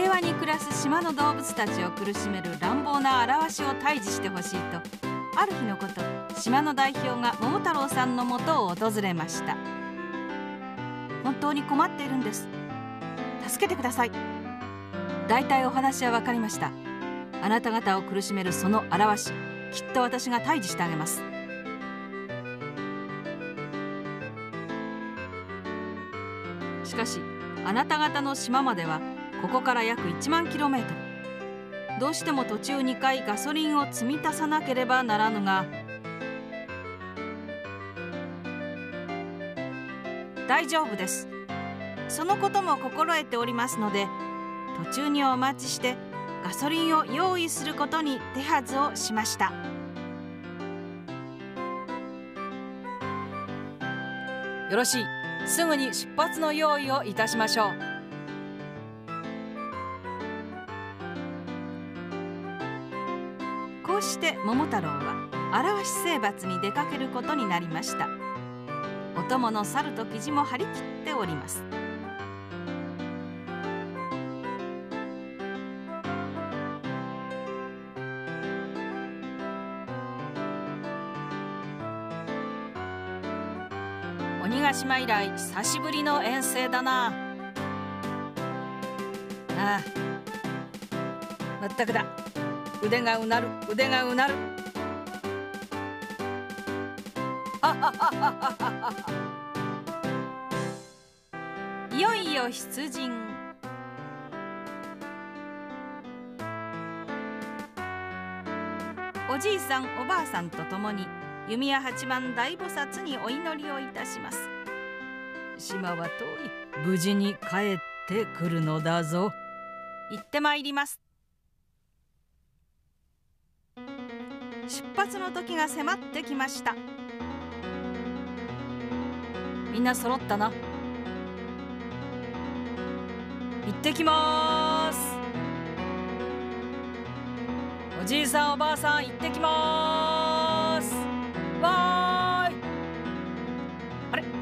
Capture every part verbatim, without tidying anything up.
平和に暮らす島の動物たちを苦しめる乱暴な荒わしを退治してほしいと、ある日のこと、島の代表が桃太郎さんのもとを訪れました。本当に困っているんです。助けてください。大体お話は分かりました。あなた方を苦しめるその荒わし、きっと私が退治してあげます。しかしあなた方の島まではここから約いちまんキロメートル。どうしても途中にかいガソリンを積み足さなければならぬが、大丈夫です。そのことも心得ておりますので、途中にお待ちしてガソリンを用意することに手はずをしました。よろしい。すぐに出発の用意をいたしましょう。こうして桃太郎は荒わし征伐に出かけることになりました。お供の猿とキジも張り切っております。鬼ヶ島以来久しぶりの遠征だな。ああ、まったくだ。腕がうなる、腕がうなる。いよいよ出陣。おじいさんおばあさんと共に弓矢八幡大菩薩にお祈りをいたします。島は遠い。無事に帰ってくるのだぞ。行ってまいります。出発の時が迫ってきました。みんな揃ったな。行ってきまーす。おじいさんおばあさん、行ってきまーす。わーい。あれ、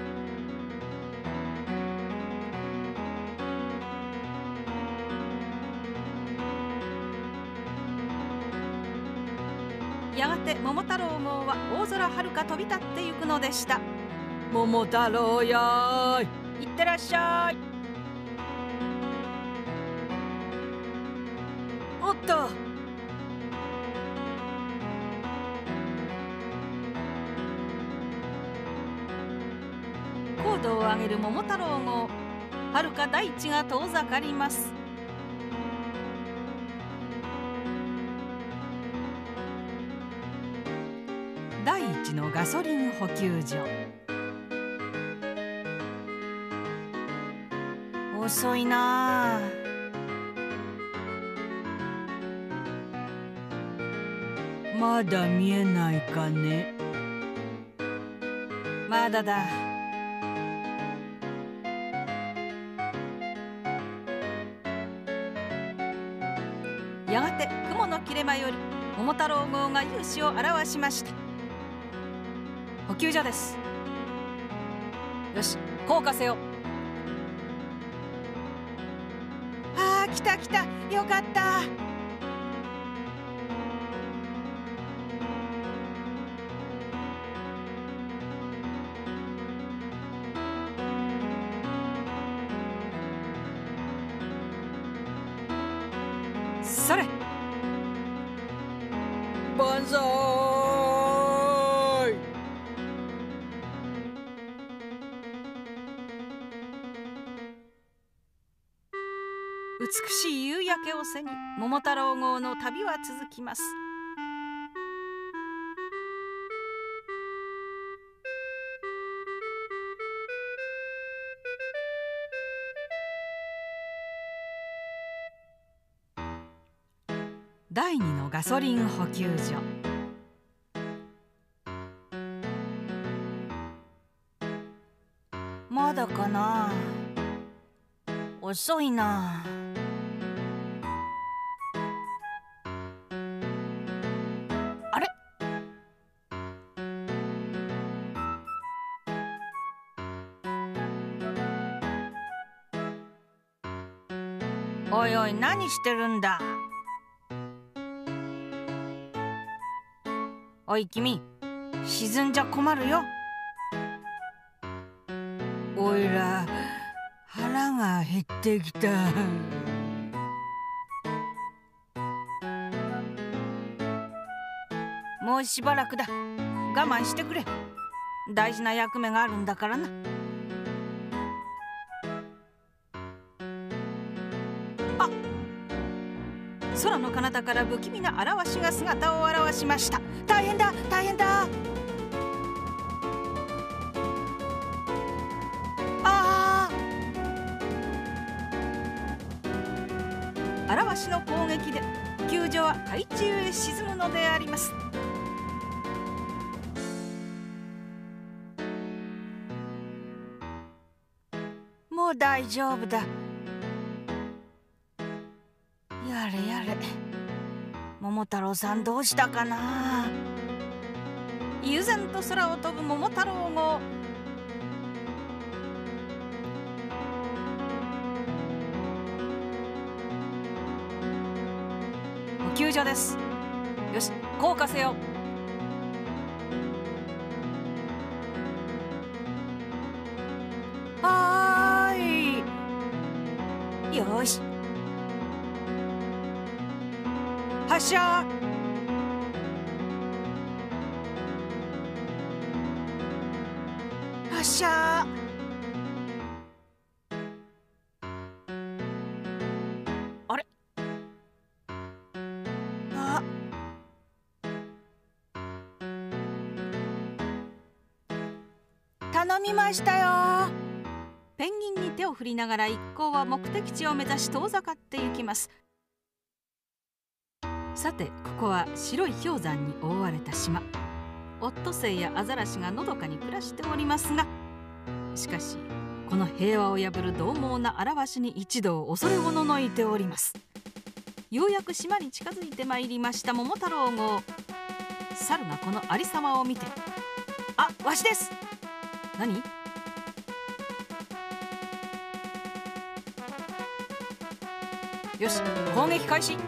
やがて桃太郎号は大空はるか飛び立ってゆくのでした。桃太郎やーい、いってらっしゃい。おっと、高度を上げる桃太郎号、はるか大地が遠ざかります。第一のガソリン補給所。遅いなあ。まだ見えないかね。まだだ。やがて雲の切れ間より桃太郎号が勇姿を現しました。補給所です。よし、降下せよ。ああ、来た来た、よかった。それ、万歳。美しい夕焼けを背に桃太郎号の旅は続きます。第二のガソリン補給所。まだかな。遅いな。あれ、 おいおい、何してるんだ。おい君、沈んじゃ困るよ。おいら腹が減ってきた。もうしばらくだ。我慢してくれ。大事な役目があるんだからな。あ、空の彼方から不気味なアラワシが姿を現しました。大変だ大変だ。ああ、アラワシの攻撃で救助は海中へ沈むのであります。もう大丈夫だ。やれやれ、桃太郎さんどうしたかな。悠然と空を飛ぶ桃太郎号。救助です。よし、降下せよ。はーい。よし、発射。発射。あれ、あ、頼みましたよ。ペンギンに手を振りながら一行は目的地を目指し遠ざかっていきます。さて、ここは白い氷山に覆われた島。オットセイやアザラシがのどかに暮らしておりますが、しかしこの平和を破る獰猛なアラワシに一同恐れおののいております。ようやく島に近づいてまいりました桃太郎号。猿がこのありさまを見て、あ、わしです。何？よし、攻撃開始。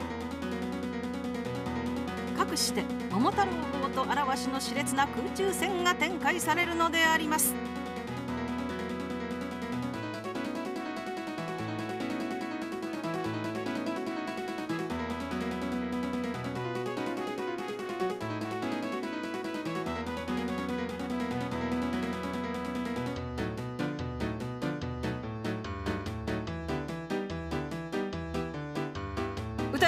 かくして桃太郎号とアラワシの熾烈な空中戦が展開されるのであります。撃て。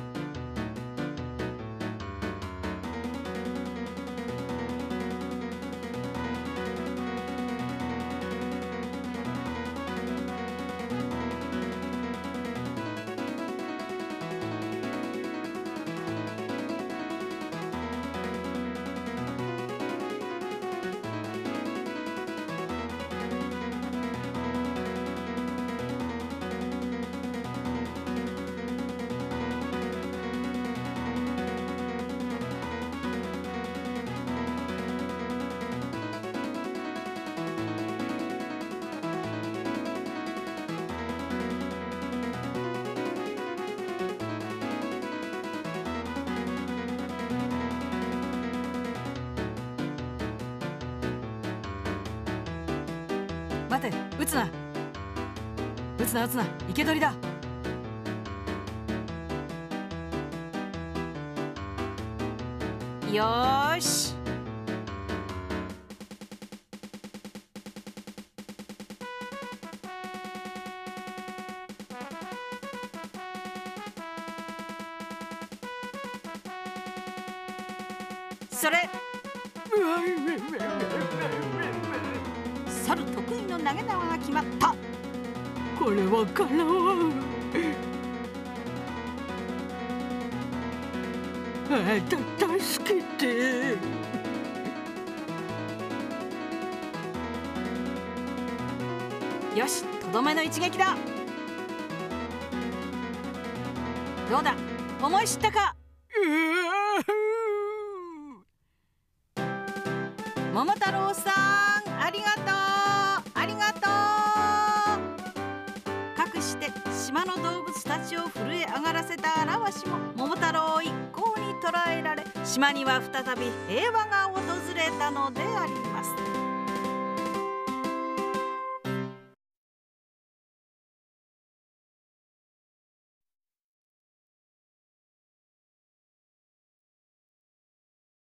待て、撃つな。撃つな撃つな、生け捕りだ。よーし。それ。猿得意の投げ縄が決まった。これはかなわん。あた、助けて。よし、とどめの一撃だ。どうだ、思い知ったか。桃太郎さん、ありがとうありがとう。かくして島島の動物たちを震え上がらせた荒わしも桃太郎を一向に捕らえられ、島には再び平和が訪れたのであります。